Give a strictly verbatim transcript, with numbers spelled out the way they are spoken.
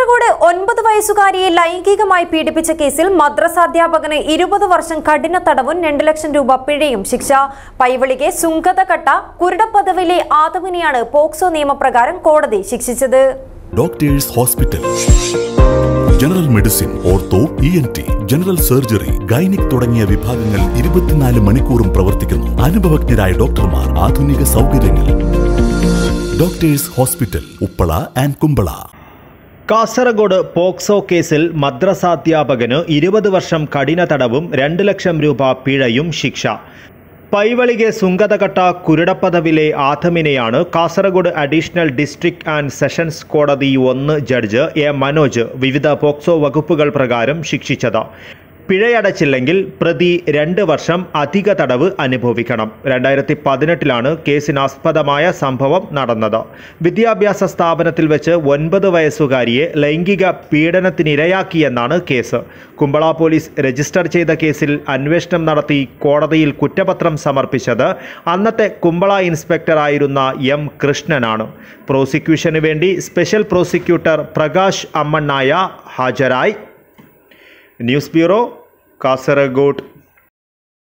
കാസർഗോഡ് ഒൻപത് വയസ്സുകാരിയെ ലൈംഗികമായി പീഡിപ്പിച്ച കേസിൽ മദ്രസാധ്യാപകന് ഇരുപത് വർഷം കഠിന തടവും രണ്ട് ലക്ഷം രൂപ പിഴയും ശിക്ഷ. പൈവളികെ സുങ്കതകട്ട കുരുടപ്പദവിലെ ആദവിനെയാണ് പോക്സോ നിയമപ്രകാരം കോടതി ശിക്ഷിച്ചത്. Doctors hospital, general medicine, ortho, E N T, general surgery, gynaec തുടങ്ങിയ വിഭാഗങ്ങൾ ഇരുപത്തിനാല് മണിക്കൂറും പ്രവർത്തിക്കുന്നു. അനുഭവജ്ഞരായ ഡോക്ടർമാർ, ആധുനിക സൗകര്യങ്ങൾ. Doctors hospital, Uppala and Kumbla. Kasaragod POCSO കേസിൽ മദ്രസാധ്യാപകന് ഇരുപത് വർഷം കഠിന തടവും രണ്ട് ലക്ഷം രൂപ പിഴയും ശിക്ഷ. പൈവളികെ സുങ്കതകട്ട കുരുടപ്പദവിലെ ആഥമിനെയാണ് Kasaragod additional district and sessions കോടതി ഒന്ന് ജഡ്ജ് എ മനോജ് വിവിധ പോക്സോ വകുപ്പുകൾ പ്രകാരം ശിക്ഷിച്ചത്. പിഴയടച്ചില്ലെങ്കിൽ പ്രതി രണ്ട് വർഷം അധിക തടവ് അനുഭവിക്കണം. രണ്ടായിരത്തി പതിനെട്ടിലാണ് കേസിനാസ്പദമായ സംഭവം നടന്നത്. വിദ്യാഭ്യാസ സ്ഥാപനത്തിൽ വെച്ച് ഒൻപത് വയസ്സുകാരിയെ ലൈംഗിക പീഡനത്തിനിരയാക്കിയെന്നാണ് കേസ്. കുമ്പള പോലീസ് രജിസ്റ്റർ ചെയ്ത കേസിൽ അന്വേഷണം നടത്തി കോടതിയിൽ കുറ്റപത്രം സമർപ്പിച്ചത് അന്നത്തെ കുമ്പള ഇൻസ്പെക്ടറായിരുന്ന എം കൃഷ്ണനാണ്. പ്രോസിക്യൂഷന് വേണ്ടി സ്പെഷ്യൽ പ്രോസിക്യൂട്ടർ പ്രകാശ് അമ്മണ്ണായ ഹാജരായി. News bureau, Kasaragod.